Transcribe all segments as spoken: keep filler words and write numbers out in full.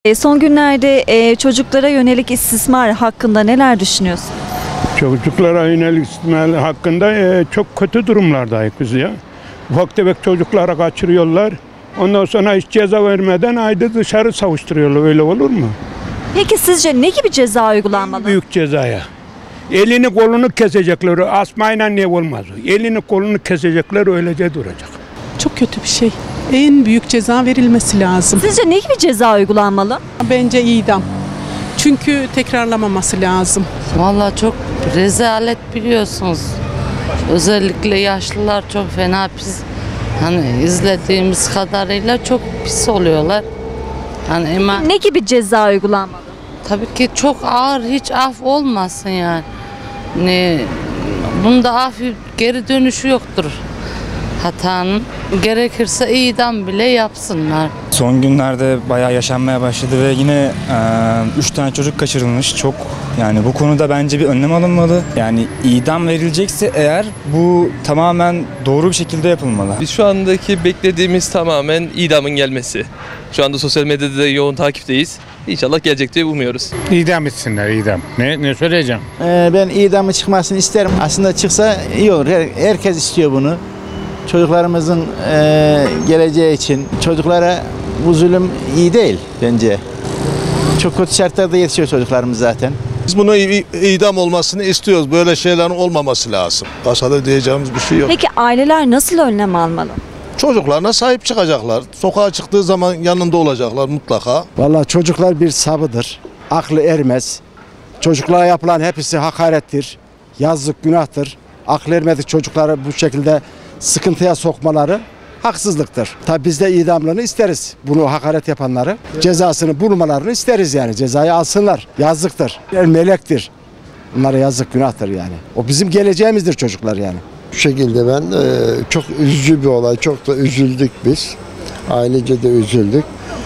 E, son günlerde e, çocuklara yönelik istismar hakkında neler düşünüyorsun? Çocuklara yönelik istismar hakkında e, çok kötü durumlardayız biz ya. Ufak tefek çocuklara kaçırıyorlar. Ondan sonra hiç ceza vermeden ayda dışarı savuşturuyorlar. Öyle olur mu? Peki sizce ne gibi ceza uygulanmalı? Büyük cezaya. Elini kolunu kesecekler. Asmayla ne olmaz. Elini kolunu kesecekler, öylece duracak. Çok kötü bir şey. En büyük ceza verilmesi lazım. Sizce ne gibi ceza uygulanmalı? Bence idam. Çünkü tekrarlamaması lazım. Vallahi çok rezalet biliyorsunuz. Özellikle yaşlılar çok fena pis. Hani izlediğimiz kadarıyla çok pis oluyorlar. Hani ama Ne gibi ceza uygulanmalı? tabii ki çok ağır, hiç af olmasın yani. Ne, bunda af geri dönüşü yoktur hatanın. Gerekirse idam bile yapsınlar. Son günlerde bayağı yaşanmaya başladı ve yine e, üç tane çocuk kaçırılmış. Çok, yani bu konuda bence bir önlem alınmalı. Yani idam verilecekse eğer bu tamamen doğru bir şekilde yapılmalı. Biz şu andaki beklediğimiz tamamen idamın gelmesi. Şu anda sosyal medyada da yoğun takipteyiz. İnşallah gelecek diye umuyoruz. İdam etsinler, idam. Ne, ne söyleyeceğim? Ee, ben idamı çıkmasını isterim. Aslında çıksa iyi olur. Her, herkes istiyor bunu. Çocuklarımızın e, geleceği için. Çocuklara bu zulüm iyi değil bence. Çok kötü şartlarda yetişiyor çocuklarımız zaten. Biz bunu idam olmasını istiyoruz. Böyle şeylerin olmaması lazım. Başka diyeceğimiz bir şey yok. Peki aileler nasıl önlem almalı? Çocuklarına sahip çıkacaklar. Sokağa çıktığı zaman yanında olacaklar mutlaka. Vallahi çocuklar bir sabıdır. Aklı ermez. Çocuklara yapılan hepsi hakarettir. Yazık, günahtır. Aklı ermedik çocukları bu şekilde sıkıntıya sokmaları haksızlıktır. Tabi biz de idamlarını isteriz. Bunu hakaret yapanları. Cezasını bulmalarını isteriz yani. Cezayı alsınlar. Yazıktır. Yani melektir. Bunlara yazık, günahtır yani. O bizim geleceğimizdir çocuklar yani. Bu şekilde ben e, çok üzücü bir olay. Çok da üzüldük biz. Ailece de üzüldük.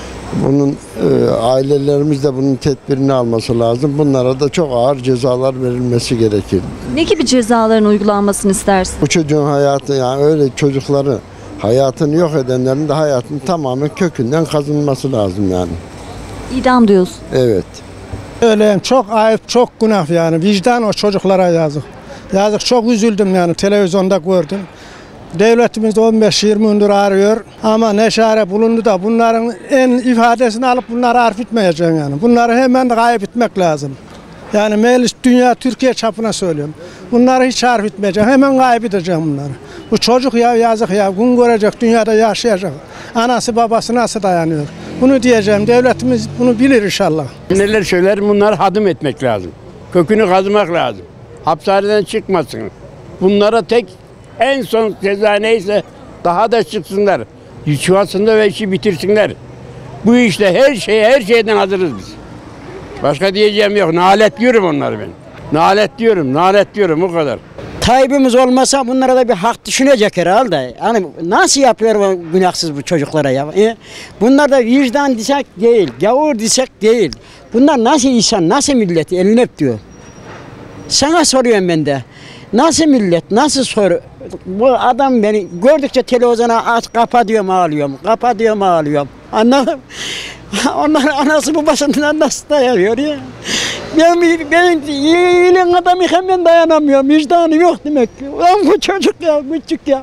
Bunun e, ailelerimiz de bunun tedbirini alması lazım. Bunlara da çok ağır cezalar verilmesi gerekir. Ne gibi cezaların uygulanmasını istersin? Bu çocuğun hayatı, yani öyle çocukları hayatını yok edenlerin de hayatını tamamen kökünden kazınması lazım yani. İdam diyorsun. Evet. Öyle çok ayıp, çok günah yani. Vicdan o çocuklara yazık. Yazık, çok üzüldüm yani, televizyonda gördüm. Devletimiz on beş yirmi gündür arıyor ama ne çare bulundu da bunların en ifadesini alıp bunları arf etmeyeceğim yani. Bunları hemen kaybetmek lazım. Yani meclis, dünya, Türkiye çapına söylüyorum. Bunları hiç arf etmeyeceğim, hemen kaybedeceğim bunları. Bu çocuk ya, yazık ya, gün görecek, dünyada yaşayacak. Anası babası nasıl dayanıyor? Bunu diyeceğim, devletimiz bunu bilir inşallah. Neler söyler, bunları hadım etmek lazım. Kökünü kazımak lazım. Hapishaneden çıkmasın. Bunlara tek en son ceza neyse daha da çıksınlar. Yuvasında ve işi bitirsinler. Bu işte her şey, her şeyden hazırız biz. Başka diyeceğim yok. Nalet diyorum onları ben. Nalet diyorum, nalet diyorum o kadar. Tayyip'imiz olmasa bunlara da bir hak düşünecek herhalde. Hani nasıl yapıyor bu günahsız bu çocuklara ya? E, bunlar da vicdan desek değil, gavur desek değil. Bunlar nasıl insan, nasıl millet eline diyor. Sana soruyorum ben de. Nasıl millet, nasıl soru? Bu adam beni gördükçe televizyona aç, kapa diyorum ağlıyorum, kapa diyorum ağlıyorum. Anladın? Onlar anası babasından nasıl dayanıyor ya? Ben, ben iyiliğin adamı hemen dayanamıyorum, vicdanı yok demek ki. Ulan bu çocuk ya, küçük ya.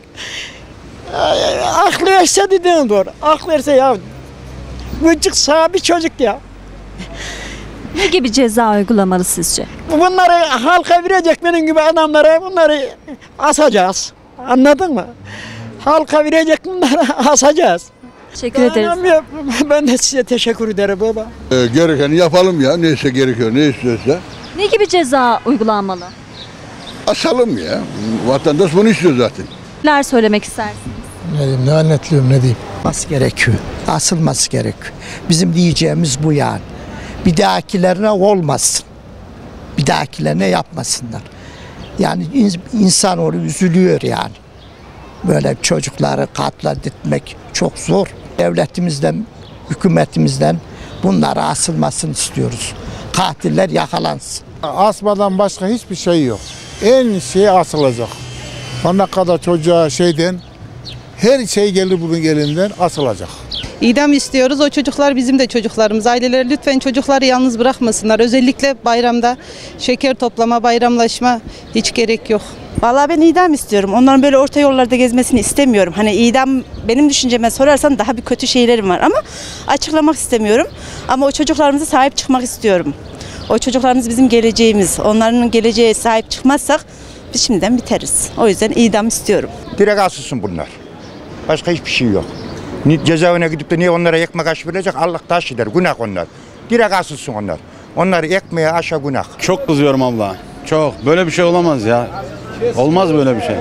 Aklı verse dediğin doğru, aklı verse ya. Küçük sağ bir çocuk ya. Ne gibi ceza uygulamalı sizce? Bunları halka verecek benim gibi adamlara, bunları asacağız. Anladın mı? Halka verecek bunları asacağız. Teşekkür ederiz. Ben de size teşekkür ederim baba. Ee, gerekeni yapalım ya, neyse gerekiyor, ne istiyorsa. Ne gibi ceza uygulanmalı? Asalım ya, vatandaş bunu istiyor zaten. Neler söylemek istersiniz? Ne diyeyim, ne anlatlıyorum, ne diyeyim? Asılması gerekiyor, asılması gerekiyor. Bizim diyeceğimiz bu yani. Bir dahakilerine olmasın. Bir dahakilerine yapmasınlar. Yani insan onu üzülüyor yani. Böyle çocukları katletmek çok zor. Devletimizden, hükümetimizden bunlara asılmasını istiyoruz. Katiller yakalansın. Asmadan başka hiçbir şey yok. En şey asılacak. Bana kadar çocuğa şeyden her şey gelir bunun elinden asılacak. İdam istiyoruz. O çocuklar bizim de çocuklarımız. Aileler lütfen çocukları yalnız bırakmasınlar. Özellikle bayramda şeker toplama, bayramlaşma hiç gerek yok. Vallahi ben idam istiyorum. Onların böyle orta yollarda gezmesini istemiyorum. Hani idam benim düşünceme sorarsan daha bir kötü şeylerim var ama açıklamak istemiyorum. Ama o çocuklarımıza sahip çıkmak istiyorum. O çocuklarımız bizim geleceğimiz. Onların geleceğe sahip çıkmazsak biz şimdiden biteriz. O yüzden idam istiyorum. Direkt asılsın bunlar. Başka hiçbir şey yok. Cezaevine gidip de niye onlara ekmek aş verecek? Allah taş eder. Günah onlar. Direkt asılsın onlar. Onları ekmeğe aşağı günah. Çok kızıyorum abla. Çok. Böyle bir şey olamaz ya. Olmaz böyle bir şey.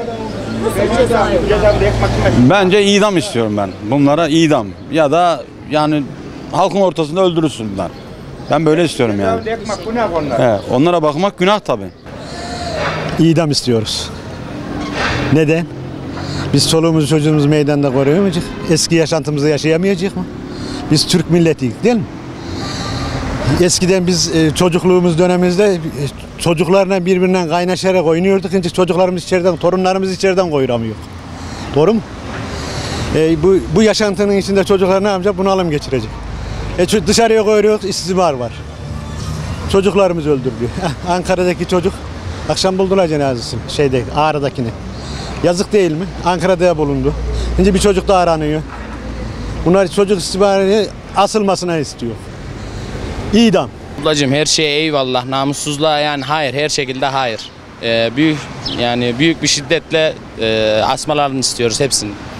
Bence idam istiyorum ben. Bunlara idam. Ya da yani halkın ortasında öldürürsün bunlar. Ben böyle istiyorum yani. Evet, onlara bakmak günah tabii. İdam istiyoruz. Neden? Biz çoluğumuzu çocuğumuzu meydanda koruyamayacak. Eski yaşantımızı yaşayamayacak mı? Biz Türk milletiyiz değil mi? Eskiden biz e, çocukluğumuz dönemimizde e, çocuklarla birbirinden kaynaşarak oynuyorduk. Şimdi çocuklarımız içeriden, torunlarımız içeriden koyuramıyor. Doğru mu? E, bu, bu yaşantının içinde çocuklar ne yapacak? Bunalım geçirecek. E, dışarıya koyuyoruz, istismar var. Çocuklarımız öldürülüyor. Ankara'daki çocuk akşam buldular cenazesini, şeyde, Ağrı'dakini. Yazık değil mi? Ankara'da bulundu. Şimdi bir çocuk da aranıyor. Bunlar çocuk istismarını asılmasına istiyor. İdam. Ablacığım her şeye eyvallah, namussuzluğa yani hayır, her şekilde hayır. Ee, büyük yani büyük bir şiddetle e, asmalarını istiyoruz hepsini.